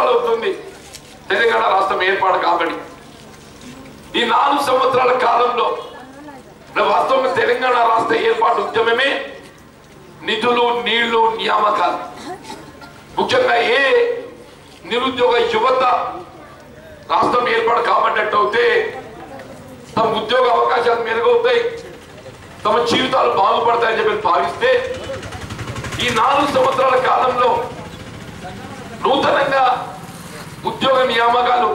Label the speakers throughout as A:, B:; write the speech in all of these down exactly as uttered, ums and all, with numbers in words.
A: సంవత్సరాలు అవుతుంది తెలంగాణ రాష్ట్రం ఏర్పాటు కాబట్టి. ఈ నాలుగు సంవత్సరాల కాలంలో వాస్తవంగా తెలంగాణ రాష్ట్ర ఏర్పాటు ఉద్యమమే నిధులు, నీళ్లు, నియామకాలు. ముఖ్యంగా ఏ నిరుద్యోగ యువత రాష్ట్రం ఏర్పాటు కాబట్టినట్టు అయితే తమ ఉద్యోగ అవకాశాలు మెరుగవుతాయి, తమ జీవితాలు బాగుపడతాయని చెప్పి భావిస్తే ఈ నాలుగు సంవత్సరాల కాలంలో నూతనంగా ఉద్యోగ నియామకాలు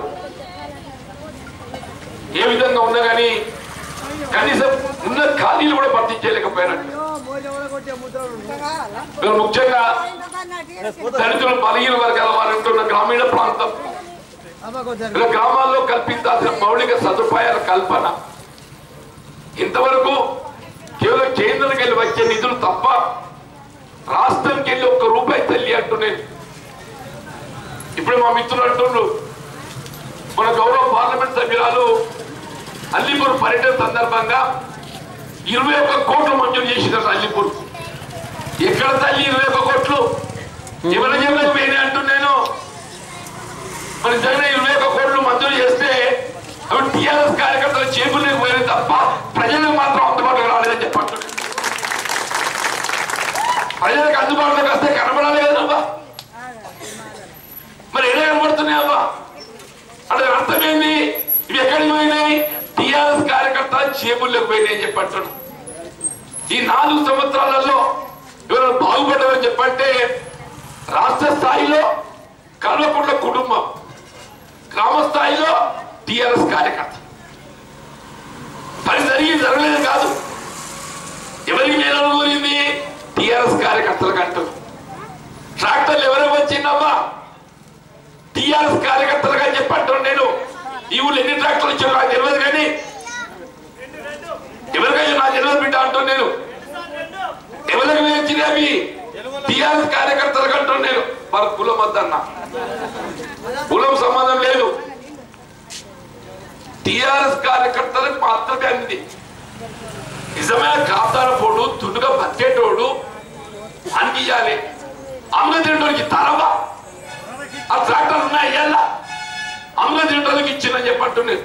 A: ఏ విధంగా ఉన్నా కానీ కనీసం ఉన్న ఖాళీలు కూడా భర్తీ చేయలేకపోయినట్టు. ముఖ్యంగా దళితులు, బలహీన వర్గాల వారు ఉంటున్న గ్రామీణ ప్రాంతం గ్రామాల్లో కల్పించాల్సిన మౌలిక సదుపాయాల కల్పన ఇంతవరకు కేవలం కేంద్రానికి వెళ్ళి వచ్చే నిధులు తప్ప రాష్ట్రానికి వెళ్ళి ఒక్క రూపాయి తల్లి అంటున్నాను. ఇప్పుడు మా మిత్రులు అంటుండ్రు, మన గౌరవ పార్లమెంట్ సభ్యురాలు అల్లిపూర్ పర్యటన సందర్భంగా ఇరవై ఒక్క కోట్లు మంజూరు చేసినారు. అల్లిపూర్ ఎక్కడ తల్లి ఇరవై ఒక్క కోట్లు ఎవరి జబ్బులకు పోయినాయి అంటున్నాను. మరి నిజంగా ఇరవై ఒక్క కోట్లు మంజూరు చేస్తే అవి టీఆర్ఎస్ కార్యకర్తల చేతులకు పోయినాయి తప్ప ప్రజలకు మాత్రం అందుబాటులోకి రాలేదని చెప్పండి. ప్రజలకు అందుబాటులోకి వస్తే కనబడాలి కదమ్మా, మరి ఎలా కనబడుతున్నాయి అమ్మా? అంటే అర్థమైంది ఇవి ఎక్కడికి పోయినాయి? టీఆర్ఎస్ కార్యకర్తల చేతుల్లోకి పోయినాయి చెప్పంటాడు. ఈ నాలుగు సంవత్సరాలలో ఎవరైనా బాగుపడ్డారని చెప్పంటే రాష్ట్ర స్థాయిలో కల్వకుంట్ల కుటుంబం, గ్రామ స్థాయిలో టీఆర్ఎస్ కార్యకర్త. పని జరిగి జరగలేదు కాదు, ఎవరికి నేను అనుకోరింది టీఆర్ఎస్ కార్యకర్తలకు అంటారు. ట్రాక్టర్లు ఎవరికి వచ్చిందమ్మా? టీఆర్ఎస్ కార్యకర్తలుగా చెప్పంటాను. నేను ఈ ఊళ్ళో ఎన్ని ట్రాక్టర్లు వచ్చారు నాకు తెలియదు, కానీ ఎవరికైనా నా తెలియదు బిడ్డ అంటాను. నేను ఎవరికి వచ్చినవి టీఆర్ఎస్ కార్యకర్తలకు అంటాను. నేను మరి కులం వద్దన్నా, కులం సంబంధం లేదు, టీఆర్ఎస్ కార్యకర్తలకు మాత్రమే అంది. నిజమైన కాతార పోడు తుడుగా బతికేటోడు అనిపించాలి. అమ్మ తింటోడికి తరవా ఆ ట్రాక్టర్లు ఉన్నాయి ఇయ్యాలా అమ్మ తింటోడికి ఇచ్చిందని చెప్పంటున్నాను.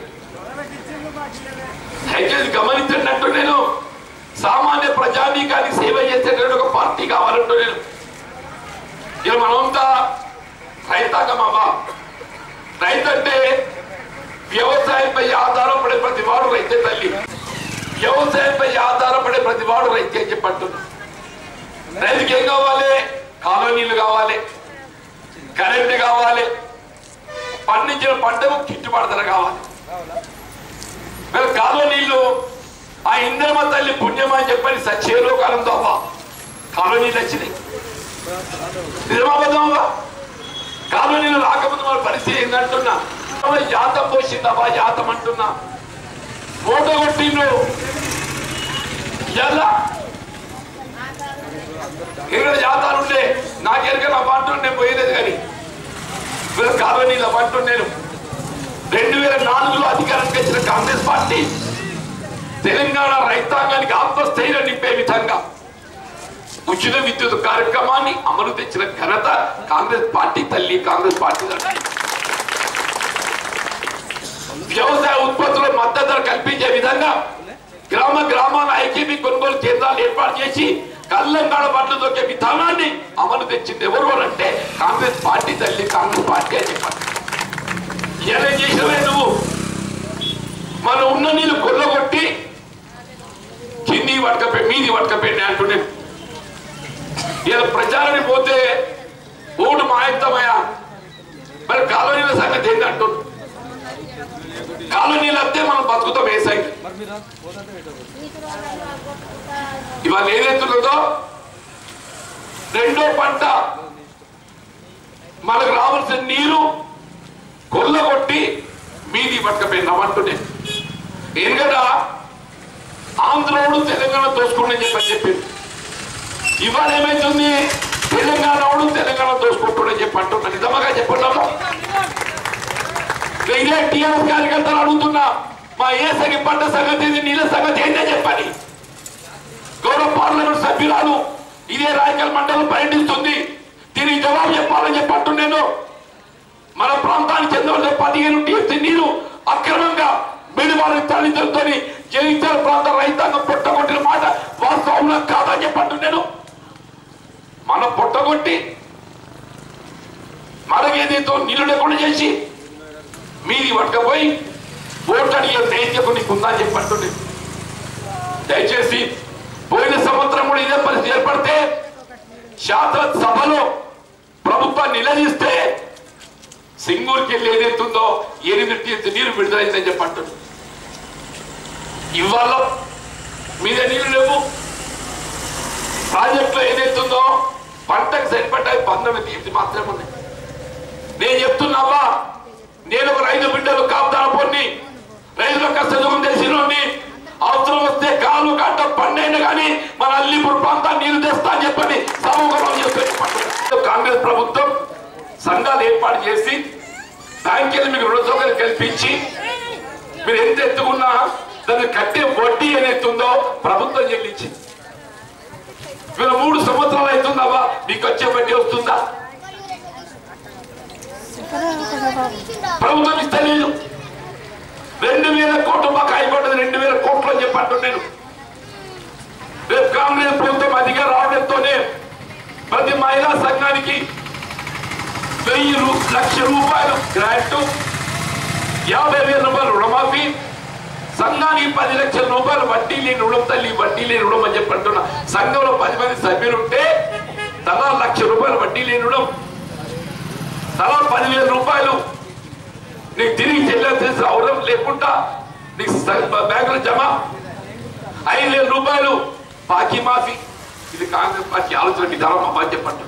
A: అయితే గమనించినట్టు నేను సామాన్య ప్రజానీకానికి సేవ చేసేటువంటి ఒక పార్టీ కావాలంటూ నేను ఇక మనంతా రైతాంగం అమ్మా. రైతు అంటే వ్యవసాయంపై ఆధారపడే ప్రతి వాడు రైతే తల్లి, వ్యవసాయంపై ఆధారపడే ప్రతి వాడు రైతే అని చెప్పంటున్నాను. రైతుకి ఏం కావాలి? కాలనీలు కావాలి, కరెంట్ కావాలి, పండించిన పంటకు గిట్టుబాటు ధర కావాలి. మరి కాలనీళ్ళు ఆ ఇంద్రమ తల్లి పుణ్యమా అని చెప్పని సచేలో కాలం తప్ప కాలనీలు వచ్చినాయి. నిజమాబద్ధమా? కాలనీలు రాకముందు మన పరిస్థితి ఏంటంటున్నా, జాతం పోసిందమ్మా, జాతం అంటున్నా, మూట కొట్టిండ్రు. ఎలా ఇక్కడ జాతాలు ఉండే నాకెరక నా పంట నేను పోయలేదు, కానీ వీళ్ళ కాలనీల పంట నేను రెండు వేల నాలుగులో అధికారానికి వచ్చిన కాంగ్రెస్ పార్టీ తెలంగాణ రైతాంగానికి ఆత్మస్థైర్యం నింపే విధంగా ఉచిత విద్యుత్ కార్యక్రమాన్ని అమలు తెచ్చిన ఘనత కాంగ్రెస్ పార్టీ తల్లి, కాంగ్రెస్ పార్టీ తల్లి. వ్యవసాయ ఉత్పత్తుల మద్దతు ధర కల్పించే విధంగా గ్రామ గ్రామాల ఐకేపీ కొనుగోలు కేంద్రాలు ఏర్పాటు చేసి కల్లంగాడ పట్ల దొక్కే విధానాన్ని అమలు తెచ్చింది ఎవరు అంటే కాంగ్రెస్ పార్టీ తల్లి, కాంగ్రెస్ పార్టీ అని చెప్పారు. ఎలా చేసినవే నువ్వు? మనం ఉన్న నీళ్ళు కొల్లగొట్టి కింది పట్టుకపోయి మీది పట్టుకపోయి అంటుండే. ఇలా ప్రచారాన్ని పోతే ఓటు మాయత్తమయ్యా. మరి కాలనీల సంగతి ఏంటంటుంది? కాలనీలు వస్తే మనం బతుకుతాం వేసాయి. ఇవాళ ఏదైతుందో రెండో పంట మనకు రావాల్సిన నీరు కొల్లగొట్టి మీది పట్టుకపోయినామంటుండే. ఏం కదా ఆంధ్రోడు తెలంగాణ దోసుకుంటే చెప్పని చెప్పింది. ఇవాళ ఏమైతుంది? తెలంగాణ వాడు తెలంగాణ దోసుకుంటుండే చెప్పి అంటున్నా. నిజమగా చెప్పండి. ఇదే టీఆర్ఎస్ కార్యకర్తలు అడుగుతున్నా, మా ఏ సగి పంట సంగతి నీళ్ళ సంగతి ఏంటో చెప్పని. గౌరవ పార్లమెంట్ సభ్యురాలు ఇదే రాయకల్ మండలం పర్యటిస్తుంది, దీనికి జవాబు చెప్పాలని చెప్పంటు. నేను పదిహేను టీఎంసీ నీరు అక్రమంగా బిడివారి తల్లిదండ్రులతో జగిత్యాల ప్రాంత రైతాంగం పొట్టగొట్టిన మాట వాస్తవంలో కాదని చెప్పంటు నేను. మనం పొట్టగొట్టి మరగేదేతో నీళ్లు లేకుండా చేసి మీది పట్టుకపోయి ఓట్లు అడిగే నైతికత నీకు ఉందని చెప్పంటుండే. దయచేసి పోయిన సంవత్సరం కూడా ఇదే పరిస్థితి ఏర్పడితే శాసనసభలో ప్రభుత్వాన్ని నిలదీస్తే సింగూరుకి వెళ్ళి ఏదైతుందో ఎనిమిది టీఎంసీ నీరు విడుదలైందని చెప్పంటుంది. ఇవాళ మీద నీళ్లు లేవు. ప్రాజెక్టులో ఏదైతుందో పంటకు సరిపడ్డాయి పంతొమ్మిది టీఎంసీ మాత్రమే ఉన్నాయి. నేను చెప్తున్నావా, నేను ఒక రైతు బిడ్డలు కాపుదార పొన్ని రైతుల కష్టం తెలిసినోని అవసరం వస్తే కాలు కట్ట పండైనా కానీ మన అల్లిపూర్ ప్రాంతాన్ని నీళ్లు తెస్తా అని చెప్పని సమూహం చెప్పి కాంగ్రెస్ ప్రభుత్వం సంఘాలు ఏర్పాటు చేసి బ్యాంకులు మీకు రుణ సౌకర్యం కల్పించి మీరు ఎంత ఎత్తుకున్నా దాన్ని కట్టే వడ్డీ ఏదైతుందో ప్రభుత్వం చెల్లించింది. మీరు మూడు సంవత్సరాలు అవుతుందావా మీకు వచ్చే వడ్డీ వస్తుందా? ప్రభుత్వం ఇస్తలేదు. రెండు వేల కోట్లు మాకు అయిపోతుంది. రెండు వేల కోట్లు అని చెప్పంటు నేను. రేపు కాంగ్రెస్ ప్రభుత్వం అధికారం రావడంతోనే ప్రతి మహిళా సంఘానికి వెయ్యి లక్ష రూపాయలు గ్రాంట్, యాభై వేల రూపాయలు రుణమాఫీ, సంఘానికి పది లక్షల రూపాయలు వడ్డీ లేని రుణం, తల్లి వడ్డీ లేని రుణం అని చెప్పంటున్నా. సంఘంలో పది మంది సభ్యులుంటే తలా లక్ష రూపాయలు వడ్డీ లేని రుణం, తలా పదివేల రూపాయలు నీకు తిరిగి చెల్లించాల్సిన అవసరం లేకుండా నీకు బ్యాంకులో జమ, ఐదు వేల రూపాయలు బాకీ మాఫీ. ఇది కాంగ్రెస్ పార్టీ ఆలోచన విధానం అమ్మా చెప్పండి.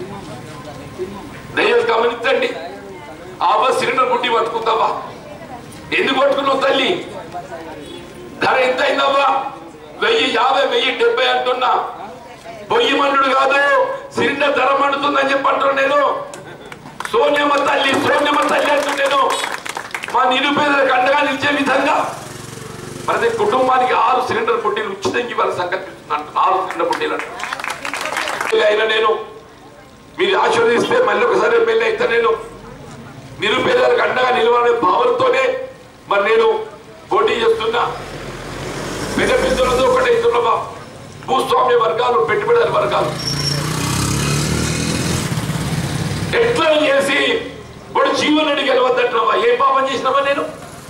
A: దయచేసి గమనించండి. ఆబా సిలిండర్ గుడ్డి పట్టుకుందావా? ఎందుకు పట్టుకున్నావు తల్లి? ధర ఎంత అయిందవ్వా? వెయ్యి యాభై వెయ్యి డెబ్బై అంటున్నా. పొయ్యి మండుడు కాదు, సిలిండర్ ధర మండుతుందని చెప్పంటున్నా నేను. సోనియమ్మ తల్లి సోనియమ్మ తల్లి అంటున్నాను. మా నిరుపేదలకు అండగా నిలిచే విధంగా ప్రతి కుటుంబానికి ఆరు సిలిండర్ బుడ్డీలు ఉచితంగా ఇవ్వాలి సంకల్పిస్తున్నాను. ఆరు సిలిండర్ బుడ్డీలు అయినా నేను మీరు ఆశీర్వదిస్తే మళ్ళీ ఒకసారి ఎమ్మెల్యే అయితే నేను నిరుపేదలకు అండగా నిలవాలనే భావనతోనే మరి నేను పోటీ చేస్తున్నా. పెద్ద పెద్దలతో ఒకటే ఇస్తున్నా. భూస్వామ్య వర్గాలు, పెట్టుబడిదారు వర్గాలు ఎట్లా చేసి వాడు జీవన్ రెడ్డి గెలవద్దంటున్నావా? ఏ పాపం చేసినావా నేను?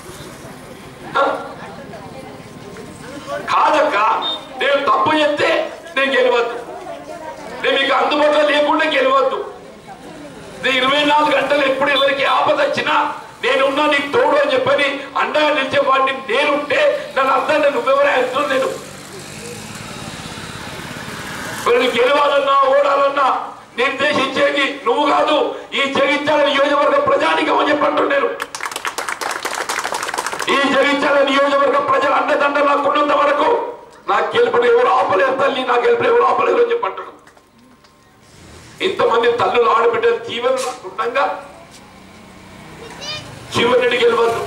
A: కాదక్క, నేను తప్పు చెప్తే నేను గెలవద్దు, నేను మీకు అందుబాటులో లేకుండా గెలవద్దు. ఇరవై నాలుగు గంటలు ఎప్పుడు ఎవరికి ఆపద వచ్చినా నేనున్నా నీకు తోడు అని చెప్పని అండగా నిలిచే వాడిని నేనుంటే నన్ను అర్థం నువ్వెవరే అంటున్నాను. నేను మరి గెలవాలన్నా ఓడాలన్నా నిర్దేశించేది నువ్వు కాదు, ఈ జగిత్యాల నియోజకవర్గ ప్రజానికం అని చెప్పంటు నేను. ఈ జగిత్యాల నియోజకవర్గ ప్రజల అండదండ నాకు ఉన్నంత వరకు నా గెలుపుడు ఎవరు ఆపలేరు తల్లి, నా గెలుపుడు ఎవరు ఆపలేరు అని చెప్పంటాడు. ఇంతమంది తల్లులు ఆడబిడ్డలు జీవన ఉండగా జీవన్ రెడ్డి గెలవద్దు.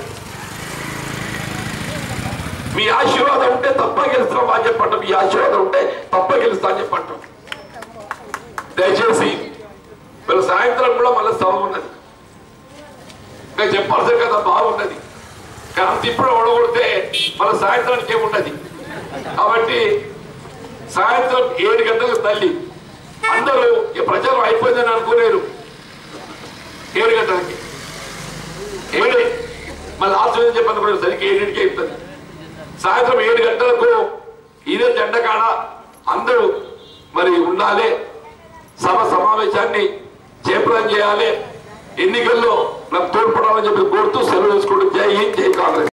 A: మీ ఆశీర్వాదం ఉంటే తప్ప గెలుస్తాం అని చెప్పంటాం. మీ ఆశీర్వాదం ఉంటే తప్ప గెలుస్తా అని చెప్పంటాం. దయచేసి వీళ్ళ సాయంత్రం కూడా మళ్ళీ సభ ఉన్నది. ఇంకా చెప్పాల్సిన కదా బాగున్నది, కానీ అంత ఇప్పుడు ఓడగొడితే మళ్ళీ సాయంత్రానికి ఏమున్నది. కాబట్టి సాయంత్రం ఏడు గంటలకు తల్లి అందరూ ఈ ప్రచారం అయిపోయిందని అనుకునేరు. ఏడు గంటలకి ఏడే మళ్ళీ ఆశ్చర్యం చెప్పనుకున్నారు. సరిగ్గా ఏడింటికి అయిపోతుంది. సాయంత్రం ఏడు గంటలకు ఇదే జెండ కాడ అందరూ మరి ఉండాలి. సభ సమావేశాన్ని చేపలం చేయాలి. ఎన్నికల్లో నాకు తోడ్పడాలని చెప్పి కోరుతూ సెలవు తీసుకుంటూ జై హింద్, జై కాంగ్రెస్.